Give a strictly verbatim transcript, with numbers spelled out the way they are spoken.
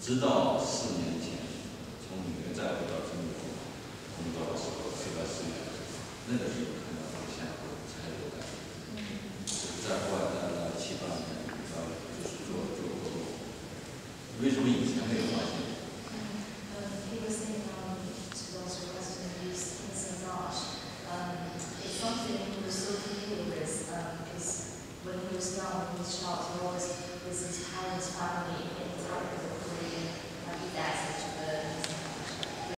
直到四年前，从纽约再回到中国工作的时候，这个是那个时候看到这个项目才有感觉。在国外待了七八年，然后就是做做活动。为什么以前没有发现？ He was saying um, to those requesting these things art, um, it's something he was so familiar with because when he was young, when he was child, he always with his parents' family in Thailand, Korea, like his dad's